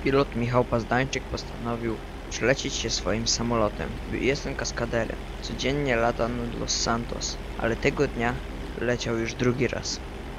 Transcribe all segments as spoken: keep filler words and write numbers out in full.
Pilot Michał Pazdańczyk postanowił przelecieć się swoim samolotem. Jestem kaskaderem. Codziennie lata nad Los Santos, ale tego dnia leciał już drugi raz.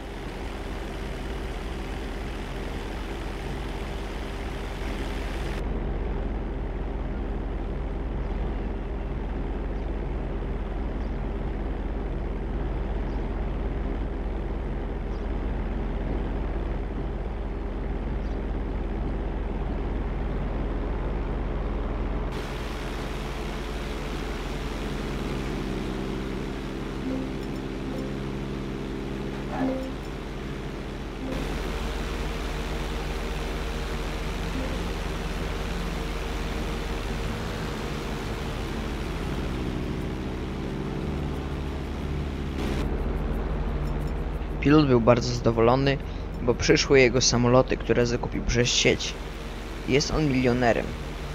Pilot był bardzo zadowolony, bo przyszły jego samoloty, które zakupił przez sieć. Jest on milionerem.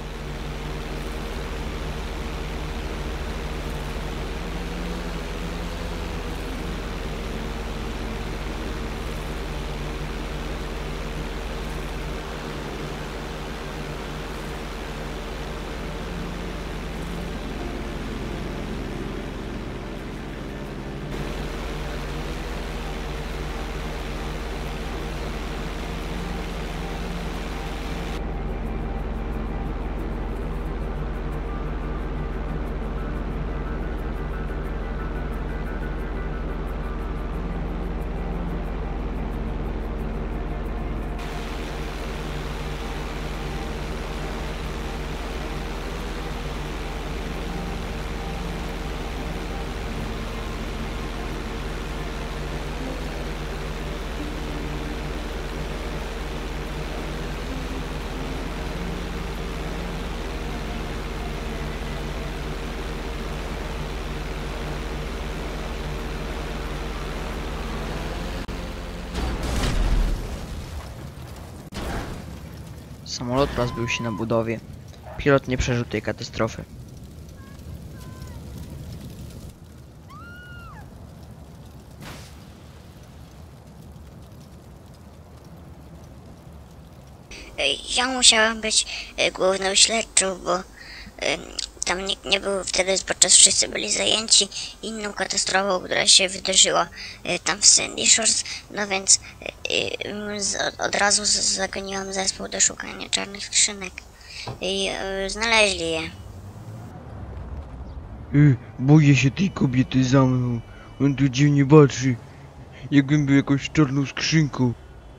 Samolot rozbił się na budowie. Pilot nie przeżył tej katastrofy. Ja musiałam być y, główną śledczą, bo y, tam nikt nie był wtedy, podczas wszyscy byli zajęci inną katastrofą, która się wydarzyła y, tam w Sandy Shores, no więc y, y, z, od razu z, zagoniłam zespół do szukania czarnych skrzynek i y, znaleźli je. Ej, boję się tej kobiety za mną. On tu dziwnie patrzy, jakbym był jakąś czarną skrzynką.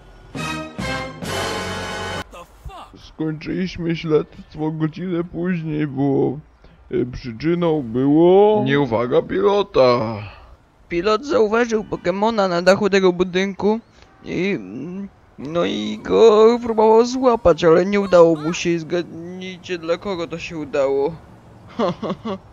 Skończyliśmy śledztwo godzinę później, bo e, przyczyną było nieuwaga pilota. Pilot zauważył Pokemona na dachu tego budynku i... no i go próbował złapać, ale nie udało mu się. Zgadnijcie, dla kogo to się udało.